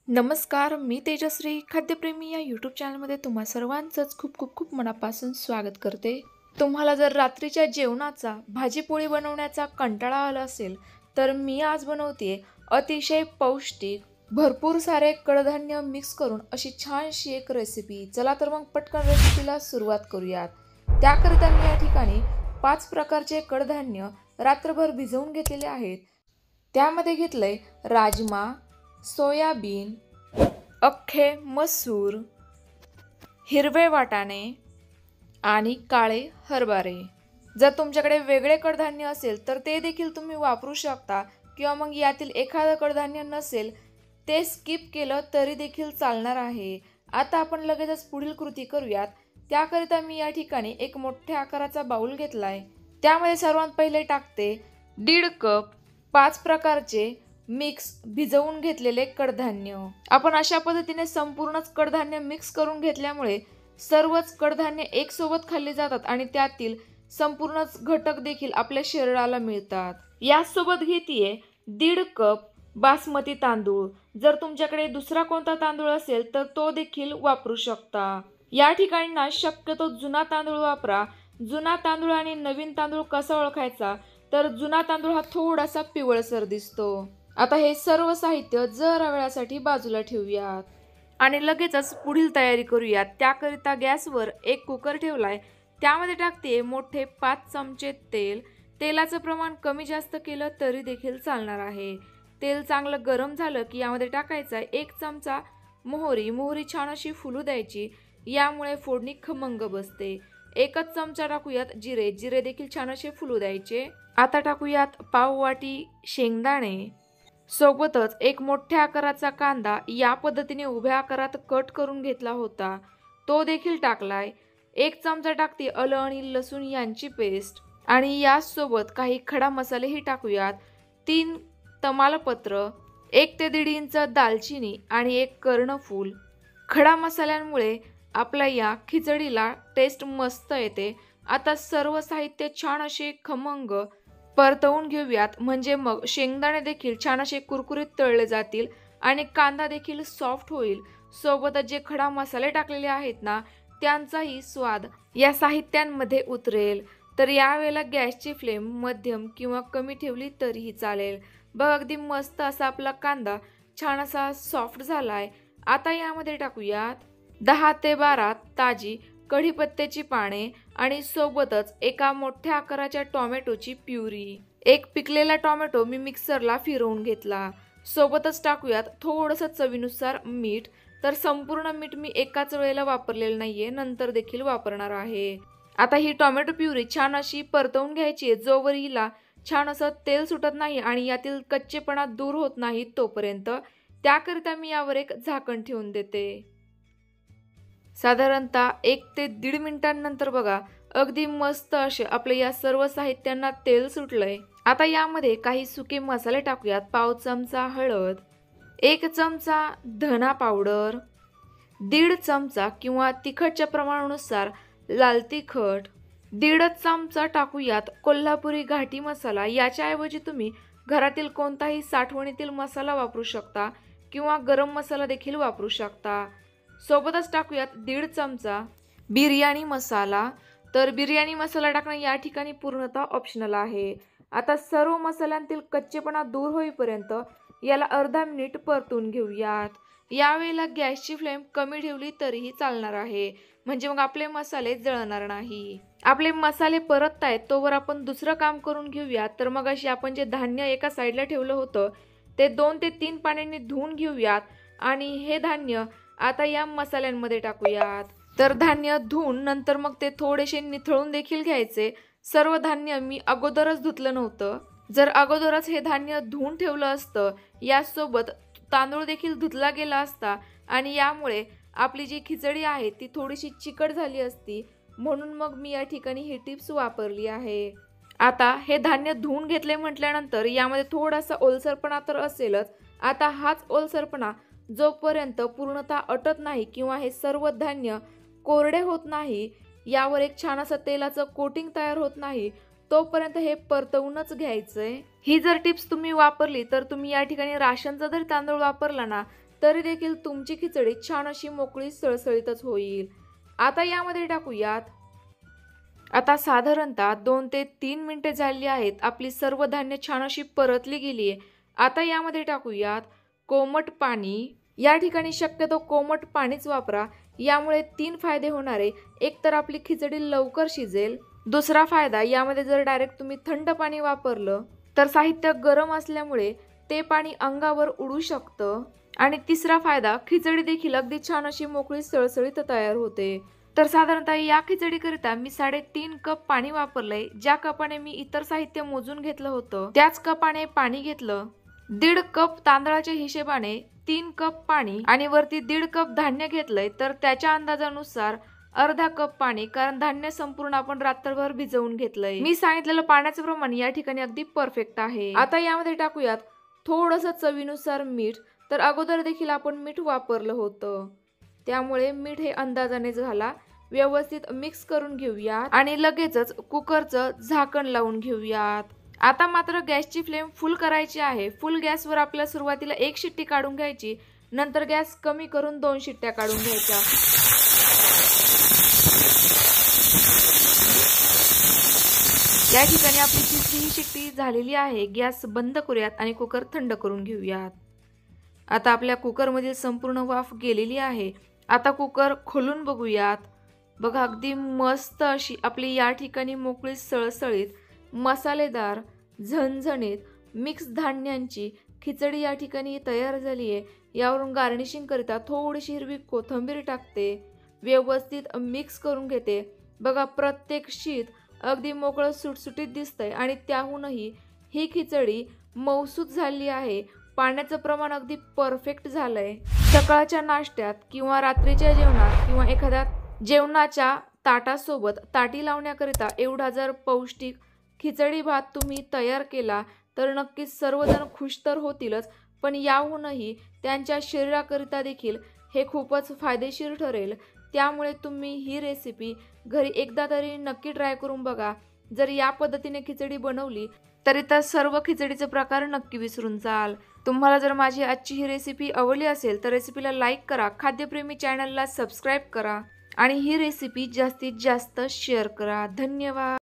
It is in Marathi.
नमस्कार, मी तेजश्री खाद्यप्रेमी या यूट्यूब चॅनलमध्ये तुम्हा सर्वांचंच खूप खूप खूप मनापासून स्वागत करते. तुम्हाला जर रात्रीच्या जेवणाचा भाजीपोळी बनवण्याचा कंटाळा आला असेल तर मी आज बनवते अतिशय पौष्टिक भरपूर सारे कडधान्य मिक्स करून अशी छानशी एक रेसिपी. चला तर मग पटकन रेसिपीला सुरुवात करूयात. त्याकरिता मी या ठिकाणी 5 प्रकारचे कडधान्य रात्रभर भिजवून घेतलेले आहेत. त्यामध्ये घेतलंय राजमा, सोयाबीन, अख्खे मसूर, हिरवे वाटाणे आणि काळे हरभरे. जर तुमच्याकडे वेगळे कडधान्य असेल तर ते देखील तुम्ही वापरू शकता किंवा मग यातील एखादं कडधान्य नसेल ते स्किप केलं तरी देखील चालणार आहे. आता आपण लगेचच पुढील कृती करूयात. त्याकरिता मी या ठिकाणी एक मोठ्या आकाराचा बाउल घेतलाय. त्यामध्ये सर्वात पहिले टाकते 1.5 कप 5 प्रकारचे मिक्स भिजवून घेतलेले कडधान्य. आपण अशा पद्धतीने संपूर्णच कडधान्य मिक्स करून घेतल्यामुळे सर्वच कडधान्य एक सोबत खाल्ले जातात आणि त्यातील संपूर्णच घटक देखील आपल्या शरीराला मिळतात. यासोबत घेतीये 1.5 कप बासमती तांदूळ. जर तुमच्याकडे दुसरा कोणता तांदूळ असेल तर तो देखील वापरू शकता. या ठिकाणी ना शक्यतो जुना तांदूळ वापरा. जुना तांदूळ आणि नवीन तांदूळ कसा ओळखायचा तर जुना तांदूळ हा थोडासा पिवळसर दिसतो. आता हे सर्व साहित्य जरा वेळासाठी बाजूला ठेवूयात आणि लगेचच पुढील तयारी करूयात. त्याकरिता गॅसवर एक कुकर ठेवलाय. त्यामध्ये टाकते मोठे 5 चमचे तेल. तेलाचं प्रमाण कमी जास्त केलं तरी देखील चालणार आहे. तेल चांगलं गरम झालं की यामध्ये टाकायचा 1 चमचा मोहरी. मोहरी छान अशी फुलू द्यायची, यामुळे फोडणी खमंग बसते. 1च चमचा टाकूयात जिरे. जिरे देखील छान असे फुलू द्यायचे. आता टाकूयात पाव वाटी शेंगदाणे. सोबतच एक मोठ्या आकाराचा कांदा या पद्धतीने उभ्या आकारात कट करून घेतला होता, तो देखील टाकलाय. 1 चमचा टाकते आलं आणि लसूण यांची पेस्ट आणि यासोबत काही खडा मसालेही टाकूयात. 3 तमालपत्र, 1 ते 1.5 इंच दालचिनी आणि 1 कर्णफूल. खडा मसाल्यांमुळे आपल्या या खिचडीला टेस्ट मस्त येते. आता सर्व साहित्य छान असे खमंग परतवून घेऊयात, म्हणजे मग शेंगदाणे देखील छान असे कुरकुरीत तळले जातील आणि कांदा देखील सॉफ्ट होईल. सोबतच जे खडा मसाले टाकलेले आहेत ना त्यांचाही स्वाद या साहित्यांमध्ये उतरेल. तर यावेळेला गॅसची फ्लेम मध्यम किंवा कमी ठेवली तरीही चालेल. बघ, अगदी मस्त असा आपला कांदा छान असा सॉफ्ट झालाय. आता यामध्ये टाकूयात 10 ते 12 ताजी कढीपत्त्याची पाने आणि सोबतच एका मोठ्या आकाराच्या टोमॅटोची प्युरी. 1 पिकलेला टोमॅटो मी मिक्सरला फिरवून घेतला. सोबतच टाकूयात थोडंसं चवीनुसार मीठ. तर संपूर्ण मीठ मी एकाच वेळेला वापरलेलं नाहीये, नंतर देखील वापरणार आहे. आता ही टोमॅटो प्युरी छान अशी परतवून घ्यायची आहे, जोवर हिला छान असं तेल सुटत नाही आणि यातील कच्चेपणा दूर होत नाही तोपर्यंत. त्याकरिता मी यावर एक झाकण ठेवून देते. साधारणतः 1 ते 1.5 मिनिटांनंतर बघा, अगदी मस्त असे आपल्या या सर्व साहित्यांना तेल सुटलंय. आता यामध्ये काही सुके मसाले टाकूयात. पाव चमचा हळद, 1 चमचा धना पावडर, 1.5 चमचा किंवा तिखटच्या प्रमाणानुसार लाल तिखट, 1.5 चमचा टाकूयात कोल्हापुरी घाटी मसाला. याच्याऐवजी तुम्ही घरातील कोणताही साठवणीतील मसाला वापरू शकता किंवा गरम मसाला देखील वापरू शकता. सोबतच टाकूयात 1.5 चमचा बिर्याणी मसाला. तर बिर्याणी मसाला टाकणं या ठिकाणी पूर्णतः ऑप्शनल आहे. आता सर्व मसाल्यांतील कच्चेपणा दूर होईपर्यंत याला अर्धा मिनिट परतून घेऊयात. यावेळेला गॅसची फ्लेम कमी ठेवली तरीही चालणार आहे, म्हणजे मग आपले मसाले जळणार नाही. आपले मसाले परततायत तोवर आपण दुसरं काम करून घेऊयात. तर मग अशी आपण जे धान्य एका साईडला ठेवलं होतं ते 2 ते 3 पाण्याने धुवून घेऊयात आणि हे धान्य आता या मसाल्यांमध्ये टाकूयात. तर धान्य धुवून नंतर मग ते थोडेसे निथळून देखील घ्यायचे. सर्व धान्य मी अगोदरच धुतलं नव्हतं. जर अगोदरच हे धान्य धुवून ठेवलं असतं यासोबत तांदूळ देखील धुतला गेला असता आणि यामुळे आपली जी खिचडी आहे ती थोडीशी चिकट झाली असती, म्हणून मग मी या ठिकाणी ही टिप्स वापरली आहे. आता हे धान्य धुवून घेतले म्हटल्यानंतर यामध्ये थोडासा ओलसरपणा तर असेलच. आता हाच ओलसरपणा जोपर्यंत पूर्णतः अटत नाही किंवा हे सर्व धान्य कोरडे होत नाही, यावर एक छान असं तेलाचं कोटिंग तयार होत नाही, तोपर्यंत हे परतवूनच घ्यायचंय. ही जर टिप्स तुम्ही वापरली तर तुम्ही या ठिकाणी राशनचा जर तांदूळ वापरला ना तरी देखील तुमची खिचडी छान अशी मोकळी सळसळीतच होईल। आता यामध्ये टाकूयात, आता साधारणतः 2 ते 3 मिनिटे झाली आहेत। आपली सर्व धान्य छान अशी परतली गेली आहे। आता यामध्ये टाकूयात कोमट पाणी। या ठिकाणी शक्यतो कोमट पाणीच वापरा, यामुळे 3 फायदे होणार आहे। एक तर आपली खिचडी लवकर शिजेल, दुसरा फायदा यामध्ये जर डायरेक्ट तुम्ही थंड पाणी वापरलं तर साहित्य गरम असल्यामुळे ते पाणी अंगावर उडू शकतं, आणि तिसरा फायदा खिचडी देखील अगदी छान अशी मोकळी सळसळीत तयार होते। तर साधारणतः या खिचडीकरिता मी 3.5 कप पाणी वापरलंय। ज्या कपाने मी इतर साहित्य मोजून घेतलं होतं त्याच कपाने पाणी घेतलं। 1.5 कप तांदळाच्या हिशेबाने 3 कप पाणी आणि वरती 1.5 कप धान्य घेतलंय, तर त्याच्या अंदाजानुसार अर्धा कप पाणी, कारण धान्य संपूर्ण आपण रात्रभर भिजवून घेतलंय। मी सांगितलेलं पाण्याचं प्रमाण या ठिकाणी अगदी परफेक्ट आहे। आता यामध्ये टाकूयात थोडंसं चवीनुसार मीठ। तर अगोदर देखील आपण मीठ वापरलं होतं, त्यामुळे मीठ हे अंदाजाने घाला। व्यवस्थित मिक्स करून घेऊयात आणि लगेचच कुकरचं झाकण लावून घेऊयात। आता मात्र गॅसची फ्लेम फुल करायची आहे। फुल गॅसवर आपल्याला सुरुवातीला 1 शिट्टी काढून घ्यायची, नंतर गॅस कमी करून 2 शिट्ट्या काढून घ्यायच्या। या ठिकाणी आपली तिसरी शिट्टी झालेली आहे। गॅस बंद करूयात आणि कुकर थंड करून घेऊयात। आता आपल्या कुकरमधील संपूर्ण वाफ गेलेली आहे। आता कुकर खोलून बघूयात। बघा, अगदी मस्त अशी आपली या ठिकाणी मोकळी सळसळीत मसालेदार झणझणीत मिक्स धान्यांची खिचडी या ठिकाणी तयार झाली आहे। यावरून गार्निशिंग करिता थोडीशी हिरवी कोथिंबीर टाकते, व्यवस्थित मिक्स करून घेते। बघा, प्रत्येक शीत अगदी मोकळं सुटसुटीत दिसतंय आणि त्याहूनही ही खिचडी मऊसूत झाली आहे। पाण्याचं प्रमाण अगदी परफेक्ट झालंय। सकाळच्या नाश्त्यात किंवा रात्रीच्या जेवणात किंवा एखाद्या जेवणाच्या ताटासोबत ताटी लावण्याकरिता एवढा जर पौष्टिक खिचडी भात तुम्ही तयार केला तर नक्कीच सर्वजण खुश तर होतीलच, पण याहूनही त्यांच्या शरीराकरिता देखील हे खूपच फायदेशीर ठरेल। त्यामुळे तुम्ही ही रेसिपी घरी एकदा तरी नक्की ट्राय करून बघा। जर या पद्धतीने खिचडी बनवली तरी तर सर्व खिचडीचे प्रकार नक्की विसरून जाल। तुम्हाला जर माझी आजची ही रेसिपी आवडली असेल तर रेसिपीला लाईक करा, खाद्यप्रेमी चॅनलला सबस्क्राईब करा आणि ही रेसिपी जास्तीत जास्त शेअर करा। धन्यवाद।